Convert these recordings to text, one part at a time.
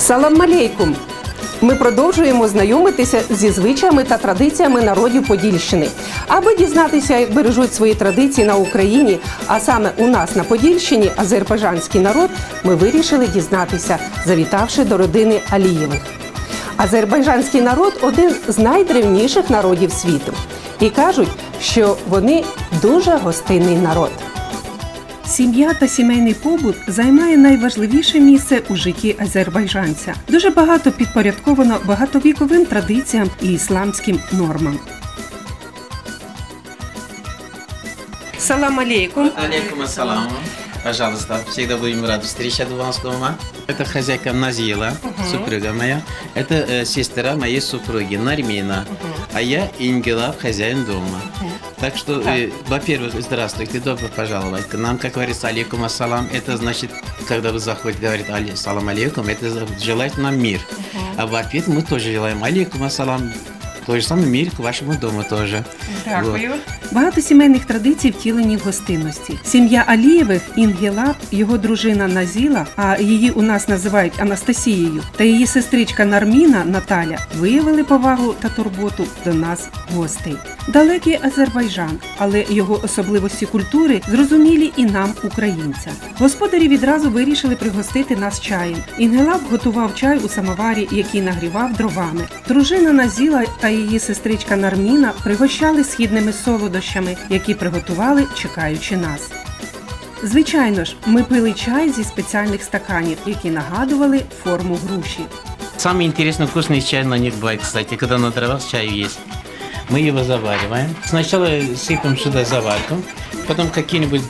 Салам алейкум! Ми продовжуємо знайомитися зі звичаями та традиціями народів Подільщини. Аби дізнатися, як бережуть свої традиції на Україні, а саме у нас на Подільщині, азербайджанський народ, ми вирішили дізнатися, завітавши до родини Алієвих. Азербайджанський народ – один з найдревніших народів світу. І кажуть, що вони дуже гостинний народ. Сім'я та сімейний побут займає найважливіше місце у житті азербайджанця. Дуже багато підпорядковано багатовіковим традиціям і ісламським нормам. Салам алейкум. Алейкум ассалам. Пожалуйста, всегда будем рады встречать вас дома. Это хозяйка Назила, супруга моя. Это сестра моей супруги Нармина. А я Ингелаб, хозяин дома. Так что, во-первых, здравствуйте, добро пожаловать к нам. Как говорится, алейкум ассалам, это значит, когда вы заходите, говорит салам алейкум, это желает нам мир. А в ответ мы тоже желаем алейкум ассалам. Той же самий мір к вашому дому теж. Дякую. Багато сімейних традицій втілені в гостинності. Сім'я Алієвих, Інгелаб, його дружина Назіла, а її у нас називають Анастасією, та її сестричка Нарміна Наталя виявили повагу та турботу до нас, гостей. Далекий Азербайджан, але його особливості культури зрозумілі і нам, українцям. Господарі відразу вирішили пригостити нас чаєм. Інгелаб готував чай у самоварі, який нагрівав дровами. Дружина Назіла та її сестричка Нарміна пригощали східними солодощами, які приготували, чекаючи нас. Звичайно ж, ми пили чай зі спеціальних стаканів, які нагадували форму груші. Самый интересный вкусный чай на них бывает, кстати, когда на дровах чай есть. Мы его завариваем. Сначала сыпем сюда заварку, потом какие-нибудь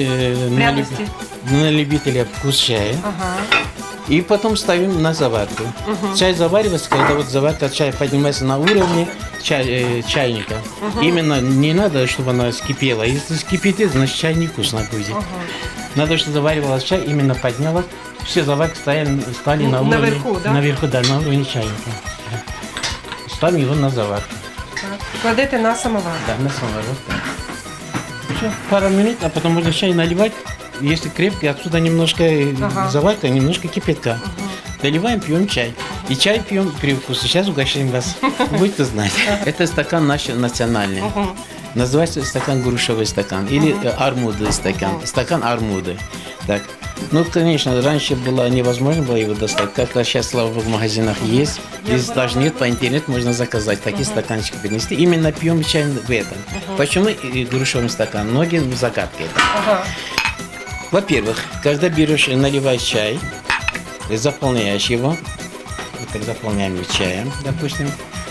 на любителя вкус чая. И потом ставим на заварку. Чай заваривается, когда вот заварка чая поднимается на уровне чайника. Именно не надо, чтобы она скипела. Если скипит, значит чай невкусно будет. Надо, чтобы заваривалась чай, именно поднялась. Все заварки стали на уровне, наверху, да? Наверху, да, на уровне чайника. Ставим его на заварку. Кладете на самовар? Да, на самовар. Вот так. Все, пару минут, а потом можно чай наливать. Если крепкий, отсюда немножко заварка, немножко кипятка. Доливаем, пьем чай. И чай пьем при вкусе. Сейчас угощаем вас. Будете знать. Это стакан наш национальный. Называется стакан грушевый стакан. Или армудовый стакан. Стакан армуды. Так. Ну, конечно, раньше было невозможно было его достать. Как сейчас, слава богу, в магазинах есть. Если даже нет, по интернету можно заказать. Такие стаканчики принести. Именно пьем чай в этом. Почему грушевый стакан? Многие загадки. Во-первых, когда берешь, наливаешь чай, заполняешь его. Вот так заполняем его чаем, допустим.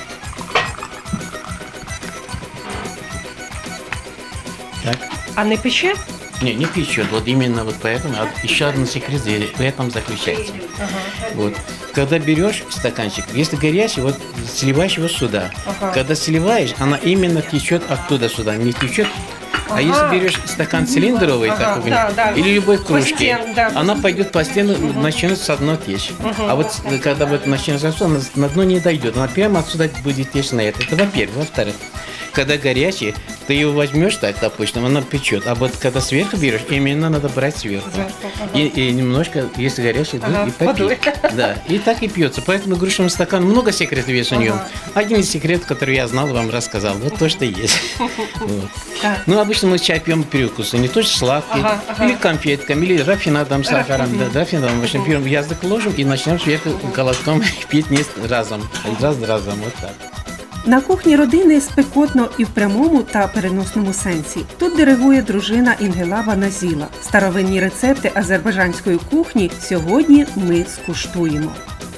Так. А не пече? Не печет. Вот именно вот поэтому. Еще один секрет в этом заключается. Вот. Когда берешь стаканчик, если горячий, вот сливаешь его сюда. Когда сливаешь, она именно течет оттуда сюда, не течет. А если берешь стакан цилиндровый, такой, или любой кружки, она пойдет по стену, начнет со дна течь. А вот когда вот начнет со дна, на дно не дойдет, она прямо отсюда будет течь на это. Это во-первых. Во-вторых, когда горячий, ты его возьмешь так, допустим, она печет. А вот когда сверху берешь, именно надо брать сверху. И немножко, если горячий, и попить. Да, и так и пьется. Поэтому грушевый стакан, много секретов есть у него. Один из секретов, который я знал, вам рассказал. Вот то, что есть. Ну, обычно мы чай пьем перекусы, не то сладкий, или конфетками, или рафинадом, сахаром. Да, рафинадом. В общем, берем язык, ложим и начнем сверху колоском пить разом. Раз за разом, вот так. На кухні родини спекотно і в прямому та переносному сенсі. Тут диригує дружина Інгелаба Назіла. Старовинні рецепти азербайджанської кухні сьогодні ми скуштуємо.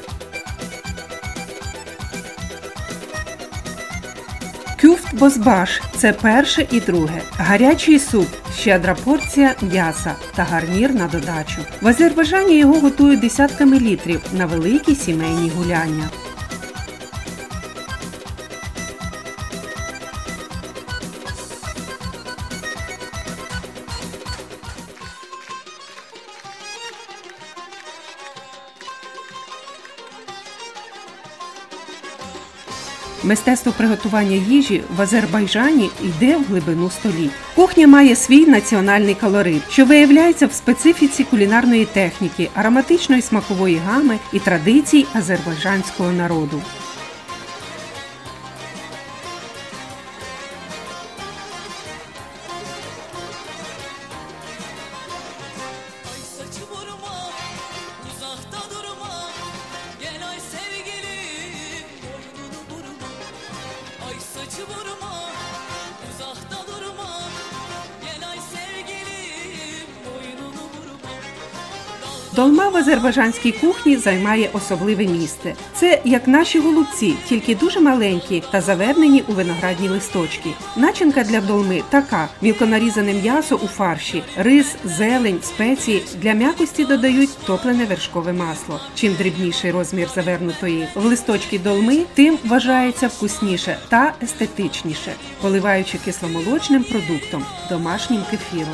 Кюфт бозбаш – це перше і друге. Гарячий суп, щедра порція м'яса та гарнір на додачу. В Азербайджані його готують десятками літрів на великі сімейні гуляння. Мистецтво приготування їжі в Азербайджані йде в глибину століть. Кухня має свій національний колорит, що виявляється в специфіці кулінарної техніки, ароматичної смакової гами і традицій азербайджанського народу. Saçı vurma, uzakta durma. Gel ay sevgilim, boynunu vurma. Ay saçı vurma, uzakta durma. Gel ay sevgilim, boynunu vurma. Долма в азербайджанській кухні займає особливе місце. Це як наші голубці, тільки дуже маленькі та завернені у виноградні листочки. Начинка для долми така: мілко нарізане м'ясо у фарші, рис, зелень, спеції. Для м'якості додають топлене вершкове масло. Чим дрібніший розмір завернутої в листочки долми, тим вважається вкусніше та естетичніше, поливаючи кисломолочним продуктом – домашнім кефіром.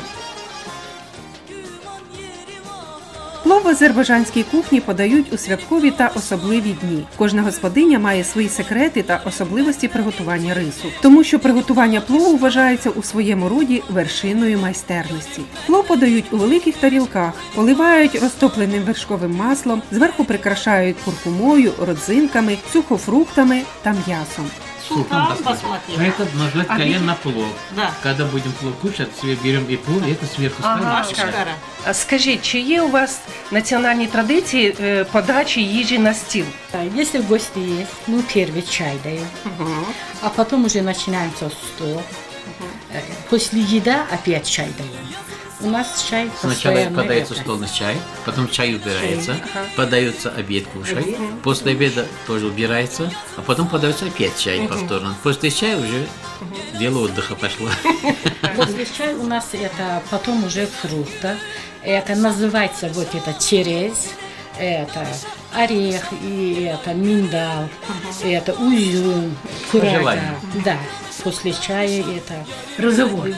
Плов в азербайджанській кухні подають у святкові та особливі дні. Кожна господиня має свої секрети та особливості приготування рису, тому що приготування плову вважається у своєму роді вершиною майстерності. Плов подають у великих тарілках, поливають розтопленим вершковим маслом, зверху прикрашають куркумою, родзинками, сухофруктами та м'ясом. Султан посмотри. Это назвать колено плов. Да. Когда будем плов кушать, себе берем и плов, и это сверху Ага, ставим. шикарно. А скажіть, чи є у вас національні традиції подачі їжі на стіл? Если гости есть, мы первый чай даем, а потом уже начинается стол. После еда опять чай даем. У нас чай Сначала постоянно подается это. стол на чай, потом чай убирается, Чай, подается обед кушать, после обеда тоже убирается, а потом подается опять чай повторно. После чая уже дело отдыха пошло. После чая у нас это потом уже фрукты. Это называется вот это через, это орех, и это миндаль, это узюм, курага. желанию. Да. После чая это Розговор.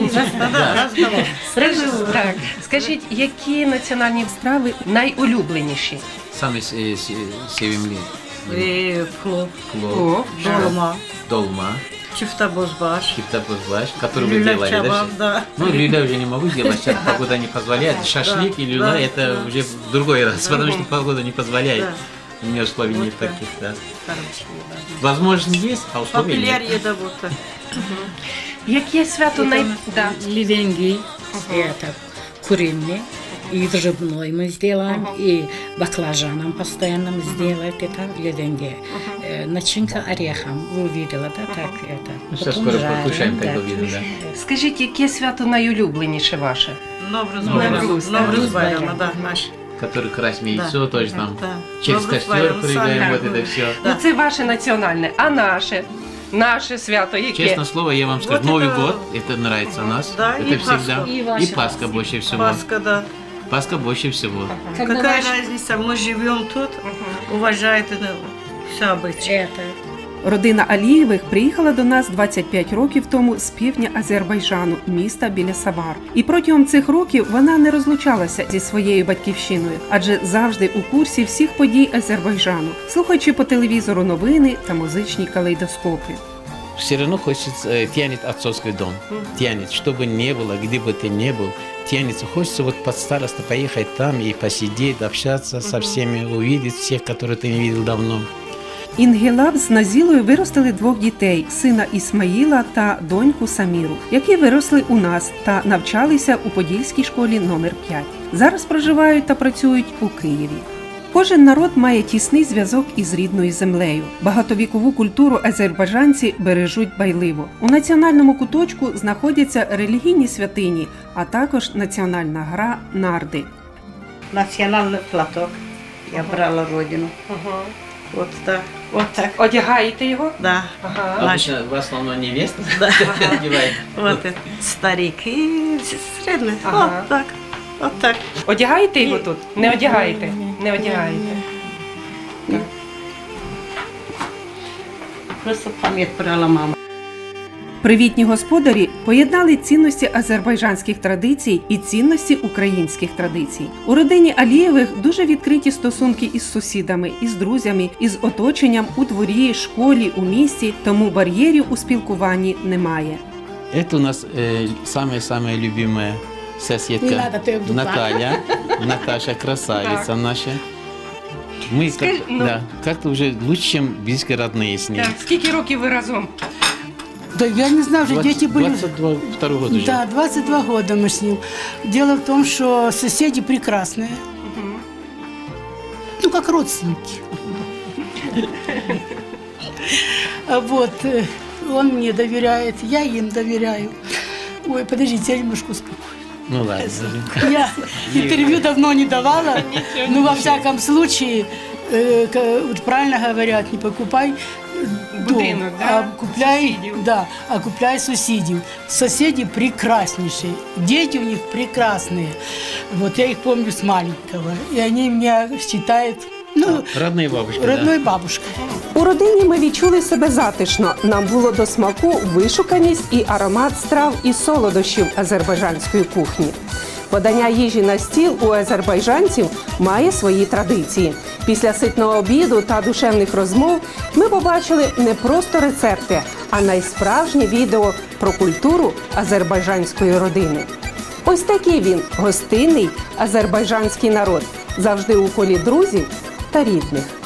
разговор. Так. Скажіть, які національні страви найулюбленіші? Самый севимли. Плов, Плов, долма, долма, чифта бозбаш, киптапузбаш, который вы люля делали, чабан, да? да. Ну, люля уже не могу делать, сейчас погода не позволяет. Шашлык и люля да, это да. уже в другой раз, потому что погода не позволяет. Да. У меня условий Вот нет так. таких, да. Хорошо, да. Возможно, есть, а условий Популяр нет. еда вот так. Яке свято най... Да. Ливенги, это куриный, и грибной мы сделаем, и баклажаном постоянно мы сделаем, это ливенги. Начинка орехом, вы увидела, да, так это. Ну, сейчас Потом скоро жарим, покушаем, да. тогда увидим, да. Скажіть, яке свято найулюбленіше ваше? Новрус Новрус, байрам, Новрус да. байрам, да, наш. Который красное Да. яйцо, тоже там. Да. Через Новрус костер байрам, прыгаем, сами. вот это все. Да. Ну це ваше національне, а наше? Наше свято яке? Честно слово, я вам скажу, Вот Новый это- год, это нравится нас. Да, это и всегда. Пасха. И И ваша Пасха больше всего. Пасха, да. Пасха больше всего. Когда Какая наш- разница, мы живем тут, уважает все обычаи. Это. Родина Алієвих приїхала до нас 25 років тому з півдня Азербайджану, міста біля Савар. І протягом цих років вона не розлучалася зі своєю батьківщиною, адже завжди у курсі всіх подій Азербайджану, слухаючи по телевізору новини та музичні калейдоскопи. Все равно хочется, тянет отцовский дом. Тянет, что бы ни было, где бы ты ни был, тянется. Хочется вот под староста поехать там и посидеть, общаться со всеми, увидеть всех, которых ты не видел давно. Інгелаб з Назілою виростили двох дітей – сина Ісмаїла та доньку Саміру, які виросли у нас та навчалися у Подільській школі номер 5. Зараз проживають та працюють у Києві. Кожен народ має тісний зв'язок із рідною землею. Багатовікову культуру азербайджанці бережуть байливо. У національному куточку знаходяться релігійні святині, а також національна гра нарди. Национальный платок. Я брала родину. Вот так, вот так, Одягаєте його? да. Ага. Наш. Обычно в основном невеста Да. одевает. Вот это. Старики, средний. Ага. Вот так, вот так. Одягаєте його тут? Не одягаєте? Не одягаєте. Просто память брала мама. Привітні господарі поєднали цінності азербайджанських традицій і цінності українських традицій. У родині Алієвих дуже відкриті стосунки із сусідами, із друзями, із оточенням у дворі, школі, у місті, тому бар'єрів у спілкуванні немає. Это у нас самая-самая любимая соседка Не надо, ты в Наталья. Наташа красавица наша. Мы да, как-то уже лучше, чем близко родные с ней. Так, скільки років ви разом? Да я не знаю, уже дети были... 22 года уже. Да, 22 года мы с ним. Дело в том, что соседи прекрасные. Ну, как родственники. Вот, он мне доверяет, я им доверяю. Ой, подождите, я немножко успокоюсь. Ну ладно. Я интервью давно не давала, но во всяком случае, вот правильно говорят, не покупай дом, Будинок, да? а купляй, Сусідів. да, а купляй соседей. Соседи прекраснейшие, дети у них прекрасные. Вот я их помню с маленького, и они меня считают, ну, Родные бабушки, родной бабушкой. У родині ми відчули себе затишно. Нам було до смаку вишуканість і аромат страв і солодощів азербайджанської кухні. Подання їжі на стіл у азербайджанців має свої традиції. Після ситного обіду та душевних розмов ми побачили не просто рецепти, а найсправжнє відео про культуру азербайджанської родини. Ось такий він – гостинний азербайджанський народ, завжди у колі друзів та рідних.